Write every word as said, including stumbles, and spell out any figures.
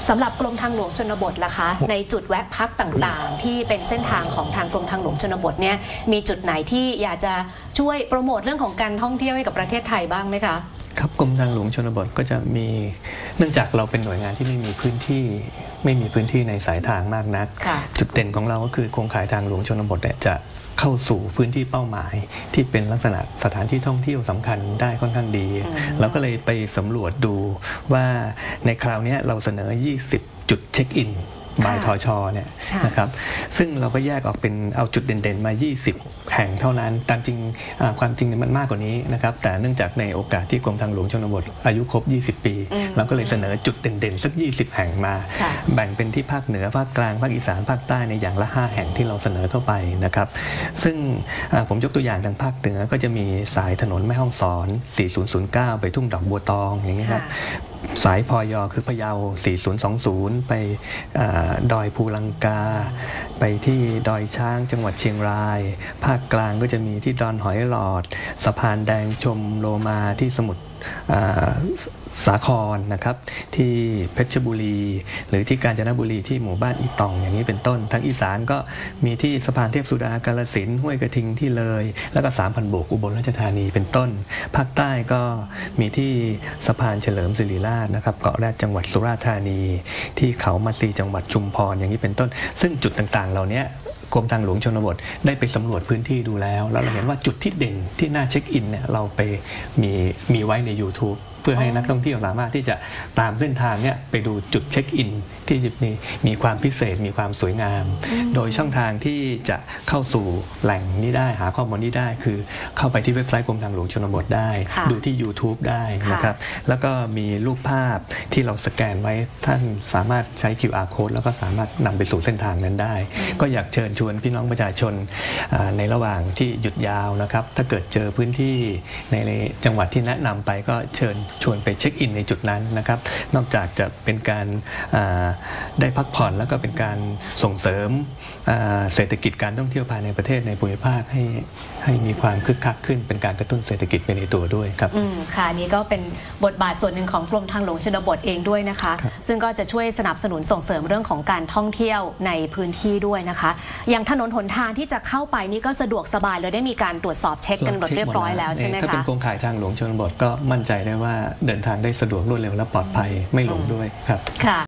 สำหรับกรมทางหลวงชนบทล่ะคะในจุดแวะพักต่างๆที่เป็นเส้นทางของทางกรมทางหลวงชนบทเนี่ยมีจุดไหนที่อยากจะช่วยโปรโมทเรื่องของการท่องเที่ยวให้กับประเทศไทยบ้างไหมคะครับกรมทางหลวงชนบทก็จะมีเนื่องจากเราเป็นหน่วยงานที่ไม่มีพื้นที่ไม่มีพื้นที่ในสายทางมากนักจุดเด่นของเราก็คือโครงข่ายทางหลวงชนบทเนี่ยจะเข้าสู่พื้นที่เป้าหมายที่เป็นลักษณะสถานที่ท่องเที่ยวสำคัญได้ค่อนข้างดีเราก็เลยไปสำรวจดูว่าในคราวนี้เราเสนอยี่สิบจุดเช็คอินบายทชเนี่ยนะครับซึ่งเราก็แยกออกเป็นเอาจุดเด่นๆมายี่สิบแห่งเท่านั้นตามจริงความจริงมันมากกว่านี้นะครับแต่เนื่องจากในโอกาสที่กรมทางหลวงชนบทอายุครบยี่สิบปีเราก็เลยเสนอจุดเด่นๆสักยี่สิบแห่งมาแบ่งเป็นที่ภาคเหนือภาคกลางภาคอีสานภาคใต้ในอย่างละห้าแห่งที่เราเสนอเข้าไปนะครับซึ่งผมยกตัวอย่างทางภาคเหนือก็จะมีสายถนนแม่ฮ่องสอนสี่ศูนย์ศูนย์เก้าไปทุ่งดอกบัวตองอย่างนี้ครับสายพยคือพะเยาสี่ศูนย์สองศูนย์ไปดอยภูลังกาไปที่ดอยช้างจังหวัดเชียงรายภาคกลางก็จะมีที่ดอนหอยหลอดสะพานแดงชมโลมาที่สมุทรสาครนะครับที่เพชรบุรีหรือที่กาญจนบุรีที่หมู่บ้านอีตองอย่างนี้เป็นต้นทางอีสานก็มีที่สะพานเทพสุดากาฬสินธุ์ห้วยกระทิงที่เลยแล้วก็สามพันโบกอุบลราชธานีเป็นต้นภาคใต้ก็มีที่สะพานเฉลิมศิริราชนะครับเกาะแรดจังหวัดสุราษฎร์ธานีที่เขามัดซีจังหวัดชุมพรอย่างนี้เป็นต้นซึ่งจุดต่างๆเหล่านี้กรมทางหลวงชนบทได้ไปสำรวจพื้นที่ดูแล้วแล้วเราเห็นว่าจุดที่เด่นที่น่าเช็คอินเนี่ยเราไปมีมีไว้ใน ยูทูบ เพื่อให้นักท่องเที่ยวสามารถที่จะตามเส้นทางเนี่ยไปดูจุดเช็คอินที่มีมีความพิเศษมีความสวยงามโดยช่องทางที่จะเข้าสู่แหล่งนี้ได้หาข้อมูลนี้ได้คือเข้าไปที่เว็บไซต์กรมทางหลวงชนบทได้ดูที่ ยูทูบ ได้นะครับแล้วก็มีรูปภาพที่เราสแกนไว้ท่านสามารถใช้ คิว อาร์ Code แล้วก็สามารถนำไปสู่เส้นทางนั้นได้ก็อยากเชิญชวนพี่น้องประชาชนในระหว่างที่หยุดยาวนะครับถ้าเกิดเจอพื้นที่ในจังหวัดที่แนะนำไปก็เชิญชวนไปเช็คอินในจุดนั้นนะครับนอกจากจะเป็นการได้พักผ่อนแล้วก็เป็นการส่งเสริมเศรษฐกิจการท่องเที่ยวภายในประเทศในภูมิภาคให้ให้มีความคึกคักขึ้นเป็นการกระตุ้นเศรษฐกิจไปในตัวด้วยครับอืมค่ะนี่ก็เป็นบทบาทส่วนหนึ่งของกรมทางหลวงชนบทเองด้วยนะคะซึ่งก็จะช่วยสนับสนุนส่งเสริมเรื่องของการท่องเที่ยวในพื้นที่ด้วยนะคะอย่างถนนหนทางที่จะเข้าไปนี่ก็สะดวกสบายเลยได้มีการตรวจสอบเช็คกันหมดเรียบร้อยแล้วใช่ไหมคะถ้าเป็นโครงข่ายทางหลวงชนบทก็มั่นใจได้ว่าเดินทางได้สะดวกรวดเร็วและปลอดภัยไม่หลงด้วยครับค่ะ